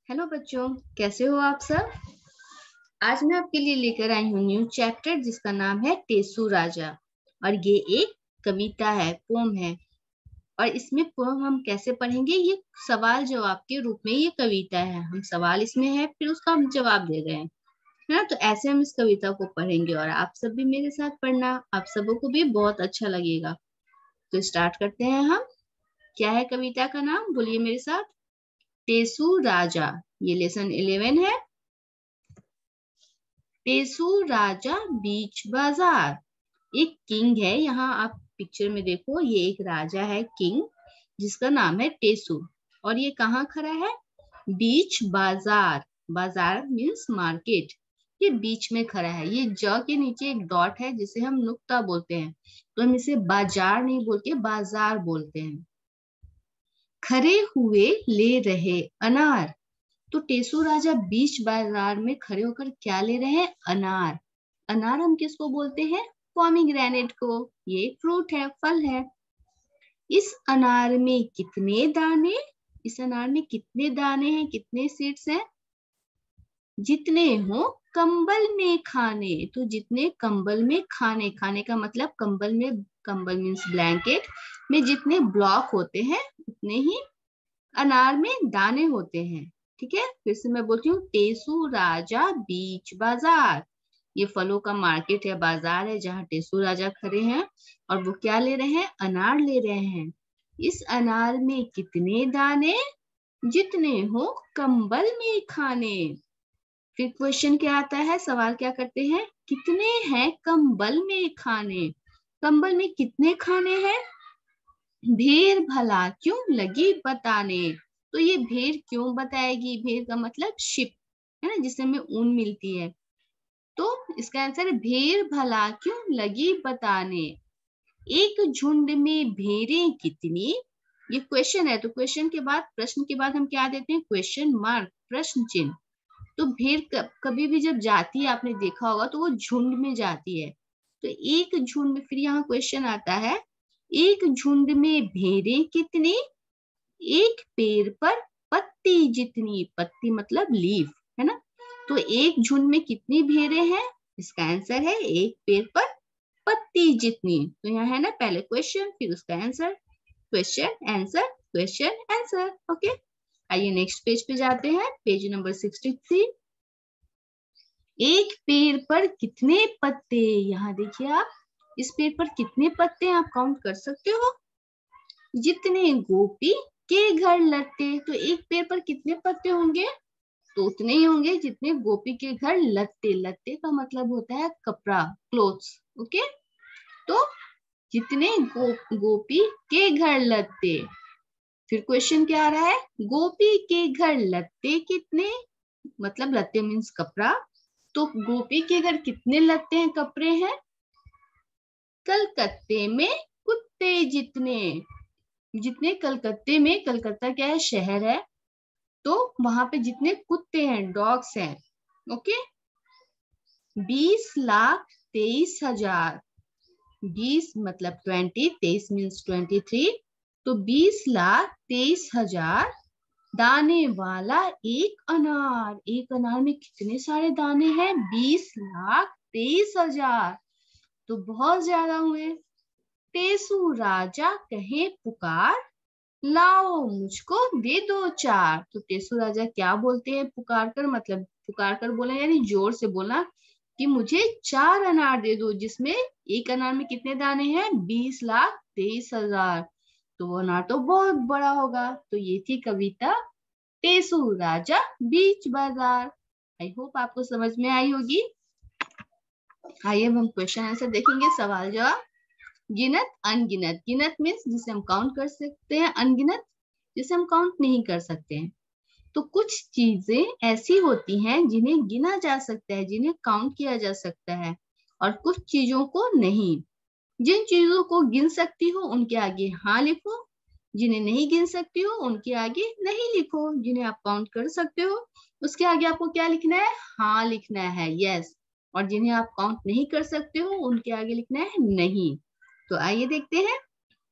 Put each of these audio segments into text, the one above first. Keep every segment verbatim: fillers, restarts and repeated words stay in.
Hello बच्चों, कैसे हो आप सब। आज मैं आपके लिए लेकर आई हूँ न्यू चैप्टर जिसका नाम है टेसू राजा। और ये एक कविता है, पोम है। और इसमें पोम हम कैसे पढ़ेंगे, ये सवाल जवाब के रूप में ये कविता है। हम सवाल इसमें है, फिर उसका हम जवाब दे रहे हैं, है ना। तो ऐसे हम इस कविता को पढ़ेंगे और आप सब भी मेरे साथ पढ़ना, आप सबों को भी बहुत अच्छा लगेगा। तो स्टार्ट करते हैं हम। क्या है कविता का नाम, बोलिए मेरे साथ। टेसू राजा। ये लेसन इलेवन है। टेसू राजा बीच बाजार। एक किंग है, यहाँ आप पिक्चर में देखो, ये एक राजा है, किंग, जिसका नाम है टेसू। और ये कहाँ खड़ा है, बीच बाजार। बाजार मीन्स मार्केट। ये बीच में खड़ा है। ये ज के नीचे एक डॉट है जिसे हम नुक्ता बोलते हैं, तो हम इसे बाजार नहीं बोलते, बाजार बोलते हैं। खड़े हुए ले रहे अनार। तो टेसू राजा बीच बाजार में खड़े होकर क्या ले रहे हैं, अनार। अनार हम किसको बोलते हैं, पोमीग्रेनेट को। ये फ्रूट है, फल है। इस अनार में कितने दाने, इस अनार में कितने दाने हैं, कितने सीड्स हैं, जितने हो कंबल में खाने। तो जितने कंबल में खाने, खाने का मतलब कंबल में, कंबल मीन्स ब्लैंकेट में जितने ब्लॉक होते हैं उतने ही अनार में दाने होते हैं। ठीक है, फिर से मैं बोलती हूँ, टेसू राजा बीच बाजार। ये फलों का मार्केट है, बाजार है, जहाँ टेसू राजा खड़े हैं और वो क्या ले रहे हैं, अनार ले रहे हैं। इस अनार में कितने दाने, जितने हो कंबल में खाने। फिर क्वेश्चन क्या आता है, सवाल क्या करते हैं, कितने हैं कंबल में खाने। कंबल में कितने खाने हैं, भेड़ भला क्यों लगी बताने। तो ये भेड़ क्यों बताएगी, भेड़ का मतलब शिप है ना, जिससे हमें ऊन मिलती है। तो इसका आंसर है भेड़ भला क्यों लगी बताने। एक झुंड में भेड़ें कितनी। ये क्वेश्चन है, तो क्वेश्चन के बाद, प्रश्न के बाद हम क्या देते हैं, क्वेश्चन मार्क, प्रश्न चिन्ह। तो भेड़ कभी भी जब जाती है, आपने देखा होगा, तो वो झुंड में जाती है। तो एक झुंड में, फिर यहाँ क्वेश्चन आता है, एक झुंड में भेड़ें कितनी, एक पेड़ पर पत्ती जितनी। पत्ती मतलब लीफ, है ना। तो एक झुंड में कितनी भेड़ें हैं, इसका आंसर है एक पेड़ पर पत्ती जितनी। तो यहाँ है ना, पहले क्वेश्चन फिर उसका answer, question answer, question answer. Okay, आइए नेक्स्ट पेज पे जाते हैं, पेज नंबर सिक्सटी थ्री। एक पेड़ पर कितने पत्ते, यहाँ देखिए आप, इस पेड़ पर कितने पत्ते आप काउंट कर सकते हो। जितने गोपी के घर लत्ते। तो एक पेड़ पर कितने पत्ते होंगे, तो उतने ही होंगे जितने गोपी के घर लत्ते। लत्ते का मतलब होता है कपड़ा, क्लोथ्स। ओके, तो जितने गो, गोपी के घर लत्ते। फिर क्वेश्चन क्या आ रहा है, गोपी के घर लत्ते कितने, मतलब लत्ते मीन्स कपड़ा। तो गोपी के घर कितने लत्ते हैं, कपड़े हैं। कलकत्ते में कुत्ते जितने। जितने कलकत्ते में, कलकत्ता क्या है, शहर है, तो वहां पे जितने कुत्ते हैं, डॉग्स हैं। ओके, बीस लाख तेईस हजार। बीस मतलब ट्वेंटी, तेईस मीन्स ट्वेंटी थ्री। तो बीस लाख तेईस हजार दाने वाला एक अनार। एक अनार में कितने सारे दाने हैं, बीस लाख तेईस हजार। तो बहुत ज्यादा हुए। टेसू राजा कहे पुकार, लाओ मुझको दे दो चार। तो टेसू राजा क्या बोलते हैं, पुकार कर, मतलब पुकार कर बोला यानी जोर से बोला कि मुझे चार अनार दे दो, जिसमें एक अनार में कितने दाने हैं, बीस लाख तेईस हजार। तो वो अनार तो बहुत बड़ा होगा। तो ये थी कविता टेसू राजा बीच बाजार। आई होप आपको समझ में आई होगी। आइए अब हम क्वेश्चन आंसर देखेंगे, सवाल जवाब। गिनत अनगिनत। गिनत मीन्स जिसे हम काउंट कर सकते हैं, अनगिनत जिसे हम काउंट नहीं कर सकते हैं। तो कुछ चीजें ऐसी होती हैं जिन्हें गिना जा सकता है, जिन्हें काउंट किया जा सकता है, और कुछ चीजों को नहीं। जिन चीजों को गिन सकती हो उनके आगे हाँ लिखो, जिन्हें नहीं गिन सकती हो उनके आगे नहीं लिखो। जिन्हें आप काउंट कर सकते हो उसके आगे आपको क्या लिखना है, हाँ लिखना है, यस। और जिन्हें आप काउंट नहीं कर सकते हो उनके आगे लिखना है नहीं। तो आइए देखते हैं।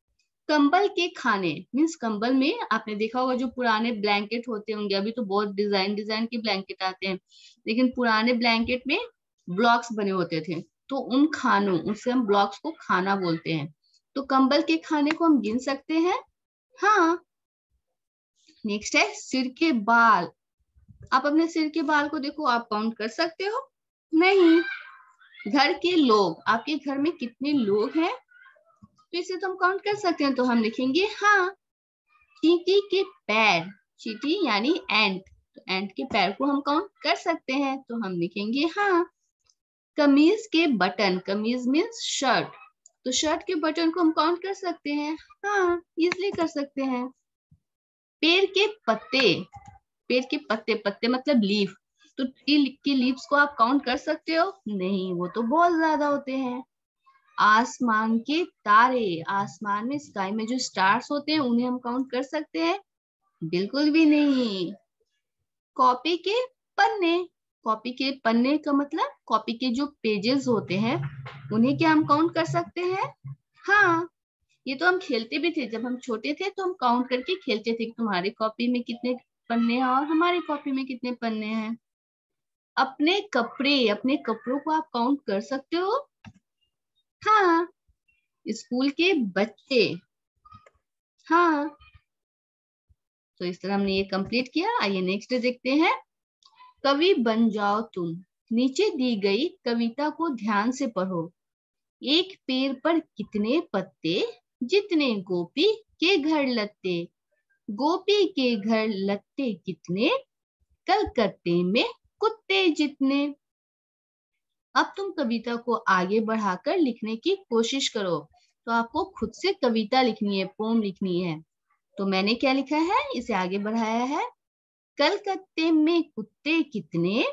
कंबल के खाने मीन्स कंबल में आपने देखा होगा जो पुराने ब्लैंकेट होते होंगे, अभी तो बहुत डिजाइन डिजाइन के ब्लैंकेट आते हैं, लेकिन पुराने ब्लैंकेट में ब्लॉक्स बने होते थे, तो उन खानों उनसे हम ब्लॉक्स को खाना बोलते हैं। तो कंबल के खाने को हम गिन सकते हैं। हाँ। नेक्स्ट है सिर के बाल। आप अपने सिर के बाल को देखो, आप काउंट कर सकते हो? नहीं। घर के लोग, आपके घर में कितने लोग हैं, तो इसे तो हम काउंट कर सकते हैं, तो हम लिखेंगे हाँ। चींटी के पैर, चींटी यानी एंट, तो एंट के पैर को हम काउंट कर सकते हैं, तो हम लिखेंगे हाँ। कमीज के बटन, कमीज मीन्स शर्ट, तो शर्ट के बटन को हम काउंट कर सकते हैं। हाँ, इजली कर सकते हैं। पेड़ के पत्ते, पेड़ के पत्ते, पत्ते मतलब लीफ, तो ट्री के लीव्स को आप काउंट कर सकते हो? नहीं, वो तो बहुत ज्यादा होते हैं। आसमान के तारे, आसमान में स्काई में जो स्टार्स होते हैं उन्हें हम काउंट कर सकते हैं? बिल्कुल भी नहीं। कॉपी के पन्ने, कॉपी के पन्ने का मतलब कॉपी के जो पेजेस होते हैं उन्हें क्या हम काउंट कर सकते हैं? हाँ, ये तो हम खेलते भी थे, जब हम छोटे थे तो हम काउंट करके खेलते थे कि तुम्हारी कॉपी में कितने पन्ने हैं और हमारी कॉपी में कितने पन्ने हैं। अपने कपड़े, अपने कपड़ों को आप काउंट कर सकते हो? हाँ। स्कूल के बच्चे, हाँ। तो इस तरह हमने ये कंप्लीट किया। आइए नेक्स्ट देखते हैं। कवि बन जाओ तुम। नीचे दी गई कविता को ध्यान से पढ़ो। एक पेड़ पर कितने पत्ते, जितने गोपी के घर लत्ते। गोपी के घर लत्ते कितने, कलकत्ते में कुत्ते जितने। अब तुम कविता को आगे बढ़ाकर लिखने की कोशिश करो। तो आपको खुद से कविता लिखनी है, पोम लिखनी है। तो मैंने क्या लिखा है, इसे आगे बढ़ाया है। कलकत्ते में कुत्ते कितने,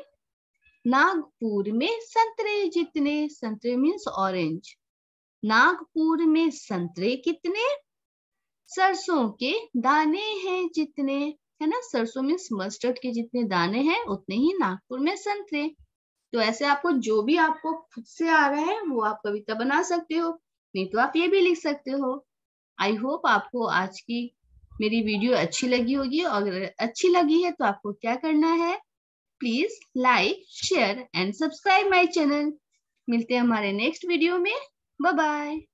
नागपुर में संतरे जितने। संतरे मीन्स ऑरेंज। नागपुर में संतरे कितने, सरसों के दाने हैं जितने। है ना, सरसों मीन्स मस्टर्ड के जितने दाने हैं उतने ही नागपुर में संतरे। तो ऐसे आपको जो भी आपको खुद से आ रहा है वो आप कविता बना सकते हो, नहीं तो आप ये भी लिख सकते हो। आई होप आपको आज की मेरी वीडियो अच्छी लगी होगी, और अगर अच्छी लगी है तो आपको क्या करना है, please like share and subscribe my channel. मिलते हैं हमारे नेक्स्ट वीडियो में। Bye bye.